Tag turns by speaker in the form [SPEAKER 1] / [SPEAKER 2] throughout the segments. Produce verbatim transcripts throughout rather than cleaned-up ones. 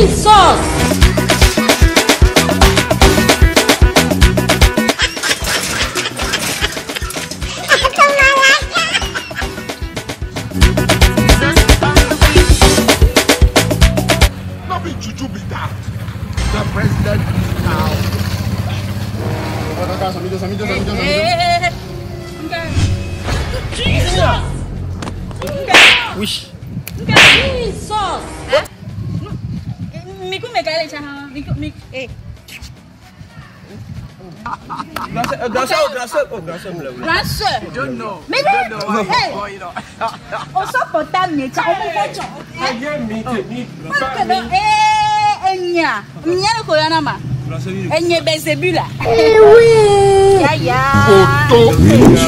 [SPEAKER 1] Jesus!
[SPEAKER 2] Not be juju be that. The president is now.
[SPEAKER 1] Jesus!
[SPEAKER 3] Wish.
[SPEAKER 1] Jesus!
[SPEAKER 4] Miku megale chaha. Miku mik. Eh.
[SPEAKER 3] Grâce, grâce, grâce, oh, grâce,
[SPEAKER 4] Grâce.
[SPEAKER 5] You don't know.
[SPEAKER 4] Mais
[SPEAKER 5] You don't know what
[SPEAKER 4] hey.
[SPEAKER 5] is going on.
[SPEAKER 4] On s'en portable ni cha. On peut
[SPEAKER 2] I hear me, me.
[SPEAKER 4] pas. Eh, enya. Enya le koyana ma. Enye Belzebula.
[SPEAKER 1] Eh oui!
[SPEAKER 4] Ya ya.
[SPEAKER 2] Photo.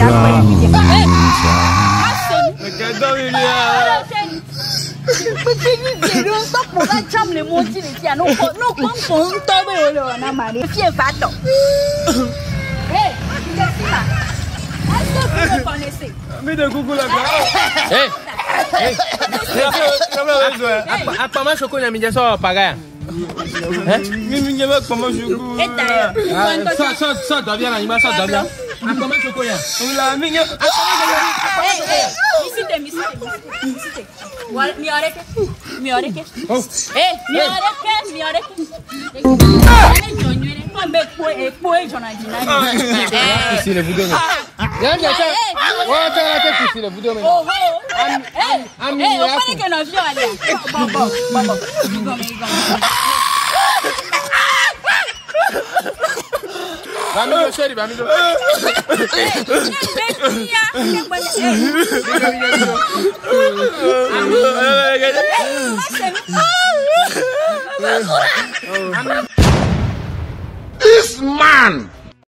[SPEAKER 4] Non sto portando le monti le tia. Non non con todo lo na mare. Chi è fatto? Eh, Jessica. Est-ce que vous me connaissez?
[SPEAKER 3] Mais de coucou là. Eh. Eh. Apa mas aku yang minta soal pakai. Eh? Ni minta comment je coupe.
[SPEAKER 4] Et d'ailleurs,
[SPEAKER 3] Ça ça ça devient là, il m'a ça devient. Apa mas aku ya? Ulah minta.
[SPEAKER 4] Eh eh, ici te ici te ici te. Wal mi oreke. Mi oreke. Eh, mi oreke, mi oreke. Eh, nyonyere. Kon be po e po e jona dina. Eh.
[SPEAKER 3] Ici le vidéo. Viens viens ça. Ouais, tu as fait ici le vidéo maintenant.
[SPEAKER 4] Oh oh. Eh, eh, on parle que nos vieux allez. Bon bon, bon bon. Igo me igo.
[SPEAKER 3] Vamos chéri, vamos.
[SPEAKER 2] This man